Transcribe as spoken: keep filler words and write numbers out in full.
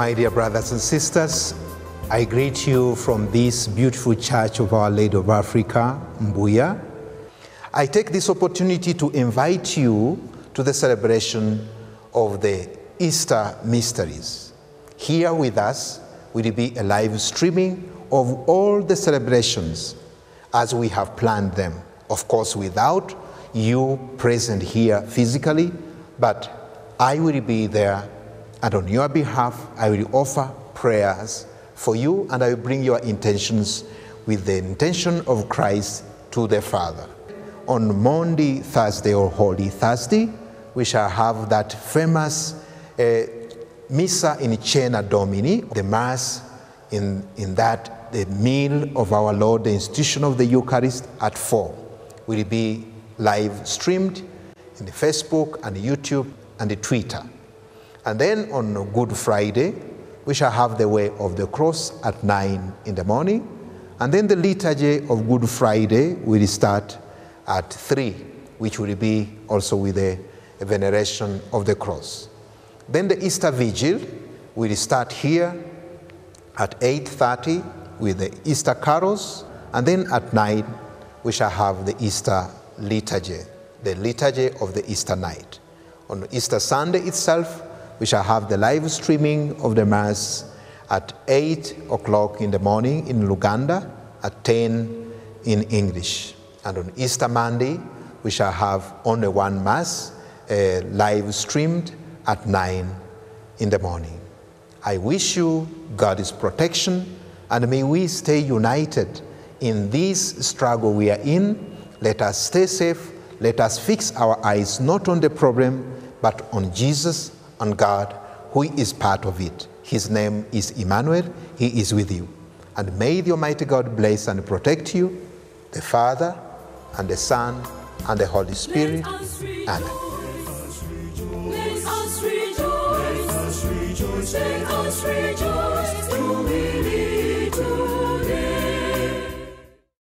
My dear brothers and sisters, I greet you from this beautiful church of Our Lady of Africa, Mbuya. I take this opportunity to invite you to the celebration of the Easter mysteries. Here with us will be a live streaming of all the celebrations as we have planned them. Of course, without you present here physically, but I will be there, and on your behalf, I will offer prayers for you, and I will bring your intentions with the intention of Christ to the Father. On Monday, Thursday, or Holy Thursday, we shall have that famous uh, Missa in Cena Domini, the Mass in, in that, the meal of our Lord, the institution of the Eucharist at four, will be live streamed in the Facebook and the YouTube and the Twitter. And then on Good Friday, we shall have the Way of the Cross at nine in the morning. And then the Liturgy of Good Friday will start at three, which will be also with the Veneration of the Cross. Then the Easter Vigil will start here at eight thirty with the Easter carols, and then at nine we shall have the Easter Liturgy, the Liturgy of the Easter night. On Easter Sunday itself, we shall have the live streaming of the Mass at eight o'clock in the morning in Luganda, at ten in English. And on Easter Monday, we shall have only one Mass, uh, live streamed at nine in the morning. I wish you God's protection, and may we stay united in this struggle we are in. Let us stay safe. Let us fix our eyes not on the problem, but on Jesus and God, who is part of it. His name is Emmanuel. He is with you. And may the Almighty God bless and protect you, the Father, and the Son, and the Holy Spirit. Amen. Let us rejoice, let us rejoice.